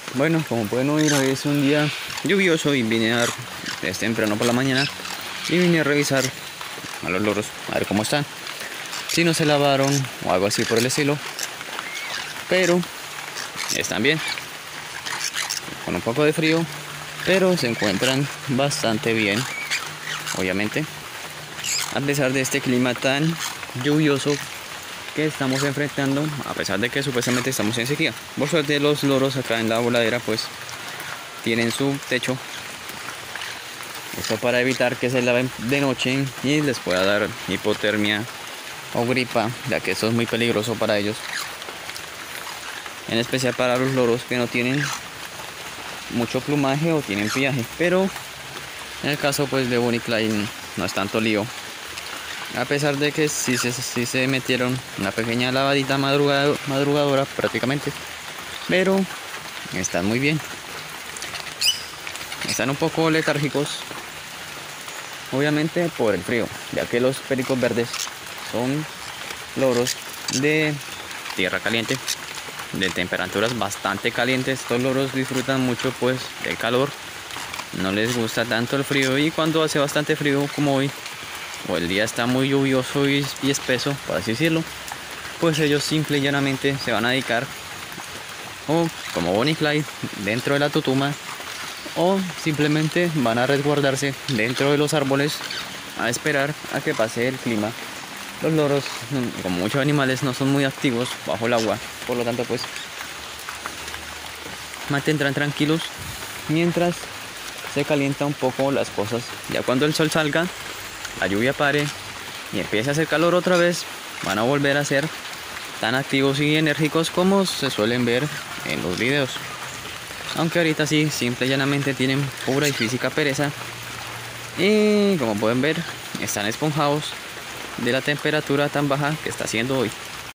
Bueno, como pueden oír, hoy es un día lluvioso y vine a dar, es temprano por la mañana y vine a revisar a los loros, a ver cómo están, si no se lavaron o algo así por el estilo, pero están bien, con un poco de frío, pero se encuentran bastante bien, obviamente, a pesar de este clima tan lluvioso que estamos enfrentando, a pesar de que supuestamente estamos en sequía. Por suerte, los loros acá en la voladera pues tienen su techo, esto para evitar que se laven de noche y les pueda dar hipotermia o gripa, ya que esto es muy peligroso para ellos, en especial para los loros que no tienen mucho plumaje o tienen pillaje. Pero en el caso pues de Bonnie Clyde no es tanto lío, a pesar de que sí se metieron una pequeña lavadita madrugadora prácticamente, pero están muy bien. Están un poco letárgicos, obviamente por el frío, ya que los pericos verdes son loros de tierra caliente, de temperaturas bastante calientes. Estos loros disfrutan mucho pues del calor, no les gusta tanto el frío, y cuando hace bastante frío como hoy, o el día está muy lluvioso y espeso, por así decirlo, pues ellos simple y llanamente se van a dedicar, o como Bonnie y Clyde, dentro de la tutuma, o simplemente van a resguardarse dentro de los árboles a esperar a que pase el clima. Los loros, como muchos animales, no son muy activos bajo el agua, por lo tanto pues mantendrán tranquilos mientras se calienta un poco las cosas. Ya cuando el sol salga, la lluvia pare y empiece a hacer calor otra vez, van a volver a ser tan activos y enérgicos como se suelen ver en los videos. Aunque ahorita sí, simple y llanamente tienen pura y física pereza, y como pueden ver, están esponjados de la temperatura tan baja que está haciendo hoy.